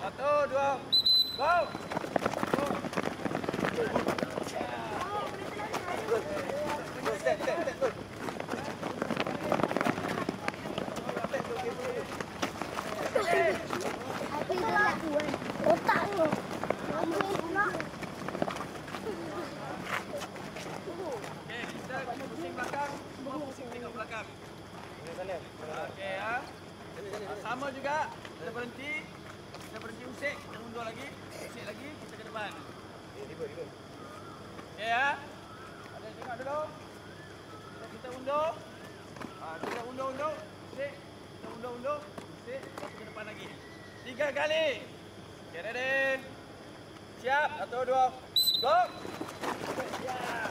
Satu, dua, go! Otak lo. Okey, kita pusing belakang, semua pusing tengok belakang. Okey ya. Sama juga, kita berhenti usik, kita mundur lagi, usik lagi, kita ke depan. Okey ya. Ada tengok dulu. Kita undur. Kita undur, usik. Kita undur, usik, lepas ke depan lagi. 3 kali. Okey, ready? Siap, 1, 2, go! Ya.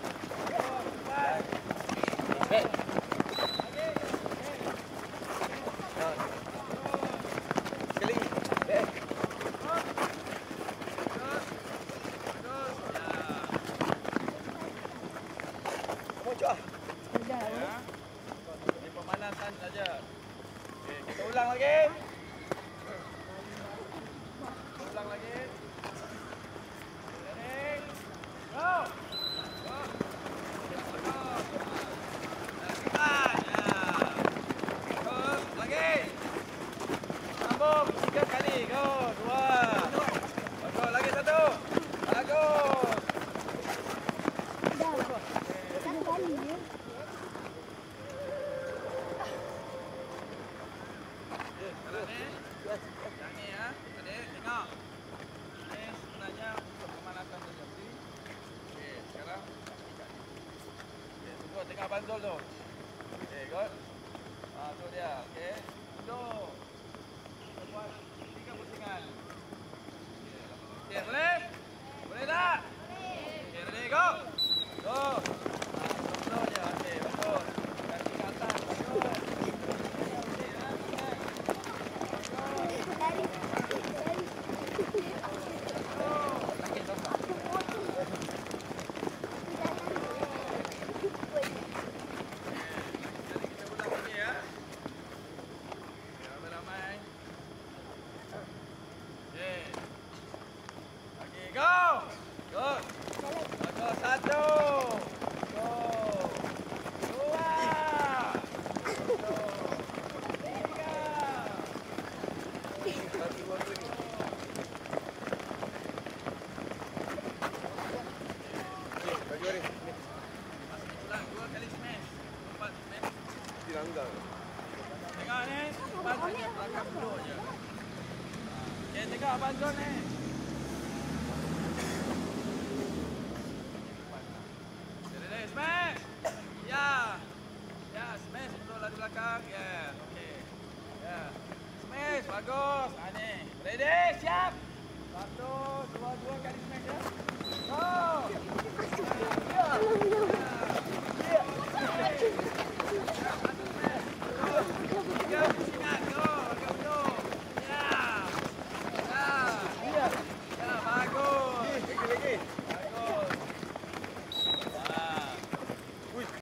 Ini pemanasan saja. Okey, kita ulang lagi. Ulang lagi. Ready? Go! Go! Go! Terus lagi. Sambung 3 kali. Go. 2. Bagus. Lagi 1. Bagus. Yang ni ya. Adik, tengok. Ini sebenarnya untuk pemanasan saja. Okey, sekarang okey, tunggu tengok Abang Zul tu. Okey, good. Tu dia. Okey. Duduk. Kita buat 3 pusingan. Okey, boleh? Boleh tak? Okey, ready, go. Go. Betul je. Okey, betul. Kaki ke atas. Betul. Go! Good. Bagus. 1. Go. 2. 3. Dua kali smash. 4 smash. Tengok ni. Abang hanya belakang dulu je. Okey, tengok Abang Zul ni. Smash! Ya! Ya, smash untuk lari belakang. Ya, okey. Ya. Smash, bagus. Ni. Ready? Siap? 1, 2 kali smash ya.